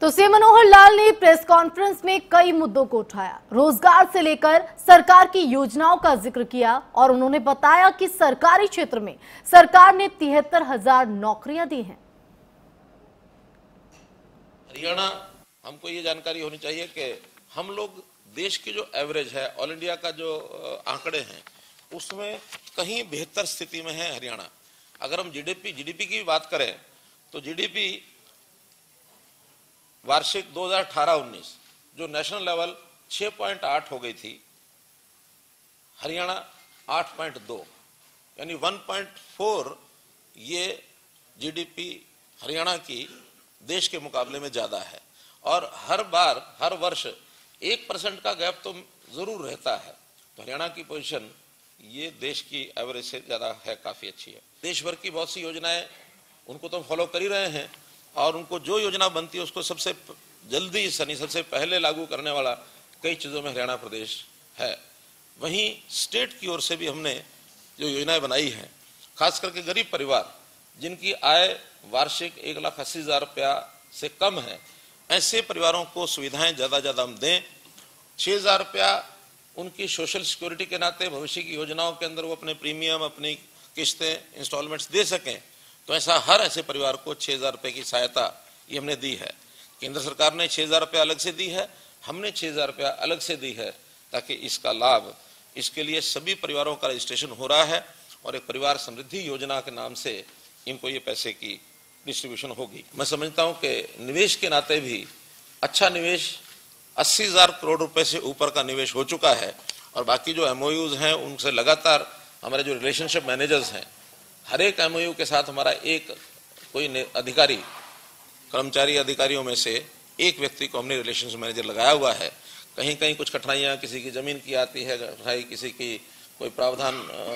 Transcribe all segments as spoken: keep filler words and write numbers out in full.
तो सीएम मनोहर लाल ने press conference में कई मुद्दों को उठाया। रोजगार से लेकर सरकार की योजनाओं का जिक्र किया और उन्होंने बताया कि सरकारी क्षेत्र में सरकार ने तिहत्तर हजार नौकरियां दी हैं। हरियाणा, हमको ये जानकारी होनी चाहिए कि हम लोग देश की जो एवरेज है, ऑल इंडिया का जो आंकड़े हैं, उसमें कहीं बेहतर स्थिति में है हरियाणा। अगर हम जीडीपी जीडीपी की बात करें तो जीडीपी वार्षिक दो हज़ार अठारह उन्नीस जो नेशनल लेवल छह पॉइंट आठ हो गई थी, हरियाणा आठ पॉइंट दो, यानी एक पॉइंट चार ये जीडीपी हरियाणा की देश के मुकाबले में ज्यादा है। और हर बार हर वर्ष एक परसेंट का गैप तो जरूर रहता है। तो हरियाणा की पोजीशन ये देश की एवरेज से ज्यादा है, काफी अच्छी है। देश भर की बहुत सी योजनाएं उनको तो फॉलो कर ही रहे हैं और उनको जो योजना बनती है उसको सबसे जल्दी सनी सबसे पहले लागू करने वाला कई चीज़ों में हरियाणा प्रदेश है। वहीं स्टेट की ओर से भी हमने जो योजनाएं बनाई हैं, खास करके गरीब परिवार जिनकी आय वार्षिक एक लाख अस्सी हजार रुपया से कम है, ऐसे परिवारों को सुविधाएं ज़्यादा ज़्यादा हम दें। छः हजार रुपया उनकी सोशल सिक्योरिटी के नाते भविष्य की योजनाओं के अंदर वो अपने प्रीमियम, अपनी किस्तें, इंस्टॉलमेंट्स दे सकें, तो ऐसा हर ऐसे परिवार को छः हजार रुपये की सहायता ये हमने दी है। केंद्र सरकार ने छः हजार रुपया अलग से दी है, हमने छः हजार रुपया अलग से दी है, ताकि इसका लाभ, इसके लिए सभी परिवारों का रजिस्ट्रेशन हो रहा है और एक परिवार समृद्धि योजना के नाम से इनको ये पैसे की डिस्ट्रीब्यूशन होगी। मैं समझता हूँ कि निवेश के नाते भी अच्छा निवेश अस्सी हजार करोड़ रुपए से ऊपर का निवेश हो चुका है और बाकी जो एमओयूज हैं उनसे लगातार हमारे जो रिलेशनशिप मैनेजर्स हैं, हर एक एमओयू के साथ हमारा एक कोई अधिकारी, कर्मचारी अधिकारियों में से एक व्यक्ति को हमने रिलेशनशिप मैनेजर लगाया हुआ है। कहीं कहीं कुछ कठिनाइयाँ, किसी की जमीन की आती है कठिनाई, किसी की कोई प्रावधान,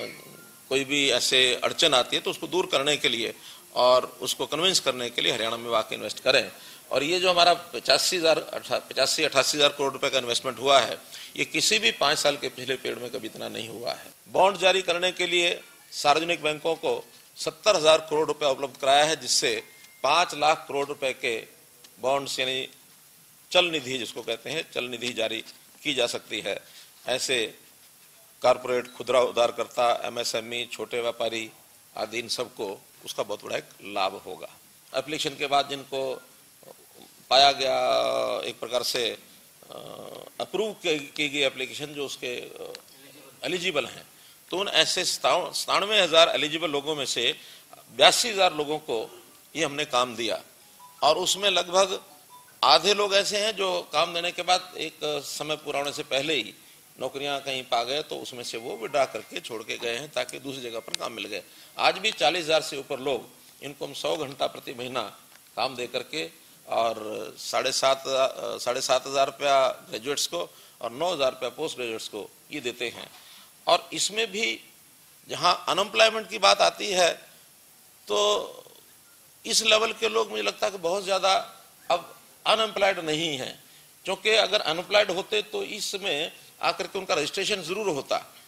कोई भी ऐसे अड़चन आती है, तो उसको दूर करने के लिए और उसको कन्विंस करने के लिए हरियाणा में वाकई इन्वेस्ट करें। और ये जो हमारा पचासी हजार पचासी अठासी हजार करोड़ रुपए का इन्वेस्टमेंट हुआ है, ये किसी भी पाँच साल के पिछले पीरियड में कभी इतना नहीं हुआ है। बॉन्ड जारी करने के लिए सार्वजनिक बैंकों को सत्तर हजार करोड़ रुपया उपलब्ध कराया है, जिससे पांच लाख करोड़ रुपए के बॉन्ड्स यानी चल निधि जिसको कहते हैं, चल निधि जारी की जा सकती है। ऐसे कारपोरेट, खुदरा उधारकर्ता, एमएसएमई, छोटे व्यापारी आदि इन सबको उसका बहुत बड़ा एक लाभ होगा। एप्लीकेशन के बाद जिनको पाया गया एक प्रकार से अप्रूव की गई एप्लीकेशन जो उसके एलिजिबल हैं, तो उन ऐसे सतानवे हजार एलिजिबल लोगों में से बयासी हजार लोगों को ये हमने काम दिया और उसमें लगभग आधे लोग ऐसे हैं जो काम देने के बाद एक समय पूरा होने से पहले ही नौकरियां कहीं पा गए, तो उसमें से वो विड्रा करके छोड़ के गए हैं ताकि दूसरी जगह पर काम मिल गए। आज भी चालीस हजार से ऊपर लोग, इनको हम सौ घंटा प्रति महीना काम दे करके और साढ़े सात साढ़े सात हजार रुपया ग्रेजुएट्स को और नौ हजार रुपया पोस्ट ग्रेजुएट्स को ये देते हैं। और इसमें भी जहां अनएम्प्लॉयमेंट की बात आती है तो इस लेवल के लोग मुझे लगता है कि बहुत ज्यादा अब अनएम्प्लॉयड नहीं है, क्योंकि अगर अनएम्प्लॉयड होते तो इसमें आकर के उनका रजिस्ट्रेशन जरूर होता।